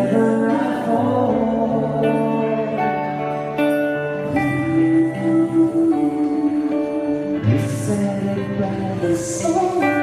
whenever I fall. You said it by the same.